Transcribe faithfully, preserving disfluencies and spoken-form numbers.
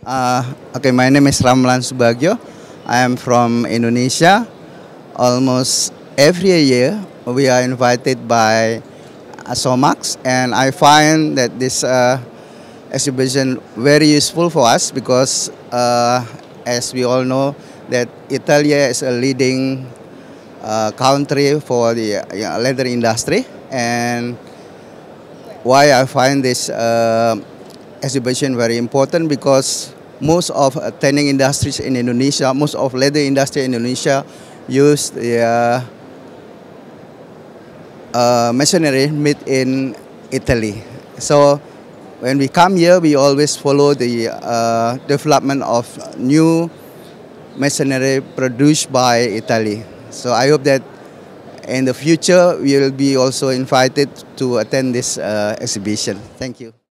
Uh, okay, my name is Ramlan Subagio. I am from Indonesia. Almost every year we are invited by SOMAX, and I find that this uh, exhibition very useful for us because, uh, as we all know, that Italy is a leading uh, country for the uh, leather industry, and why I find this uh, exhibition very important because most of uh, tanning industries in Indonesia, most of leather industry in Indonesia use the uh, uh, machinery made in Italy. So when we come here, we always follow the uh, development of new machinery produced by Italy. So I hope that in the future we will be also invited to attend this uh, exhibition. Thank you.